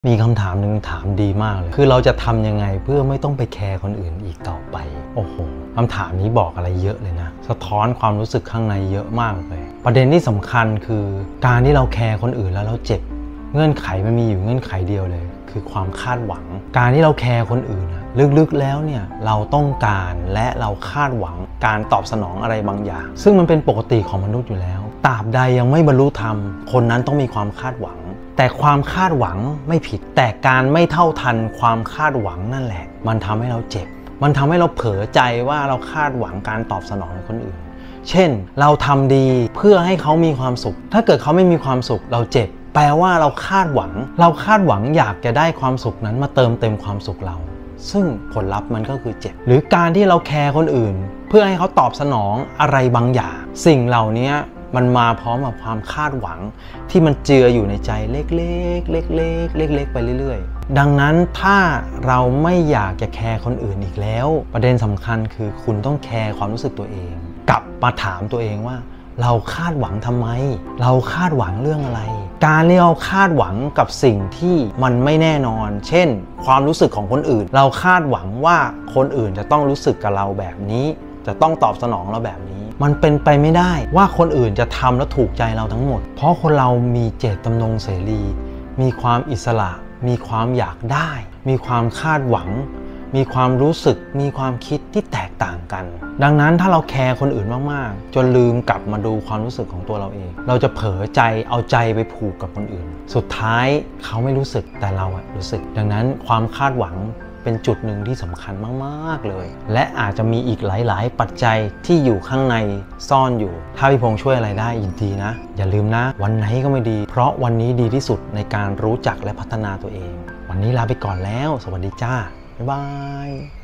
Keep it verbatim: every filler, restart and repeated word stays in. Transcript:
มีคำถามหนึ่งถามดีมากเลยคือเราจะทำยังไงเพื่อไม่ต้องไปแคร์คนอื่นอีกต่อไปโอ้โหคำถามนี้บอกอะไรเยอะเลยนะสะท้อนความรู้สึกข้างในเยอะมากเลยประเด็นที่สำคัญคือการที่เราแคร์คนอื่นแล้วเราเจ็บเงื่อนไขมันมีอยู่เงื่อนไขเดียวเลยคือความคาดหวังการที่เราแคร์คนอื่นนะลึกๆแล้วเนี่ยเราต้องการและเราคาดหวังการตอบสนองอะไรบางอย่างซึ่งมันเป็นปกติของมนุษย์อยู่แล้วตราบใดยังไม่บรรลุธรรมคนนั้นต้องมีความคาดหวังแต่ความคาดหวังไม่ผิดแต่การไม่เท่าทันความคาดหวังนั่นแหละมันทำให้เราเจ็บมันทำให้เราเผลอใจว่าเราคาดหวังการตอบสนองในคนอื่นเช่นเราทำดีเพื่อให้เขามีความสุขถ้าเกิดเขาไม่มีความสุขเราเจ็บแปลว่าเราคาดหวังเราคาดหวังอยากจะได้ความสุขนั้นมาเติมเต็มความสุขเราซึ่งผลลัพธ์มันก็คือเจ็บหรือการที่เราแคร์คนอื่นเพื่อให้เขาตอบสนองอะไรบางอย่างสิ่งเหล่านี้มันมาพร้อมกับความคาดหวังที่มันเจืออยู่ในใจเล็กๆเล็กๆเล็กๆไปเรื่อยๆดังนั้นถ้าเราไม่อยากจะแคร์คนอื่นอีกแล้วประเด็นสำคัญคือคุณต้องแคร์ความรู้สึกตัวเองกลับมาถามตัวเองว่าเราคาดหวังทำไมเราคาดหวังเรื่องอะไรการที่เราคาดหวังกับสิ่งที่มันไม่แน่นอนเช่นความรู้สึกของคนอื่นเราคาดหวังว่าคนอื่นจะต้องรู้สึกกับเราแบบนี้จะต้องตอบสนองเราแบบนี้มันเป็นไปไม่ได้ว่าคนอื่นจะทำแล้วถูกใจเราทั้งหมดเพราะคนเรามีเจตจำนงเสรีมีความอิสระมีความอยากได้มีความคาดหวังมีความรู้สึกมีความคิดที่แตกต่างกันดังนั้นถ้าเราแคร์คนอื่นมากๆจนลืมกลับมาดูความรู้สึกของตัวเราเองเราจะเผลอใจเอาใจไปผูกกับคนอื่นสุดท้ายเขาไม่รู้สึกแต่เราอะรู้สึกดังนั้นความคาดหวังเป็นจุดหนึ่งที่สำคัญมากๆเลยและอาจจะมีอีกหลายๆปัจจัยที่อยู่ข้างในซ่อนอยู่ถ้าพี่พงษ์ช่วยอะไรได้ยินดีนะอย่าลืมนะวันไหนก็ไม่ดีเพราะวันนี้ดีที่สุดในการรู้จักและพัฒนาตัวเองวันนี้ลาไปก่อนแล้วสวัสดีจ้าบ๊ายบาย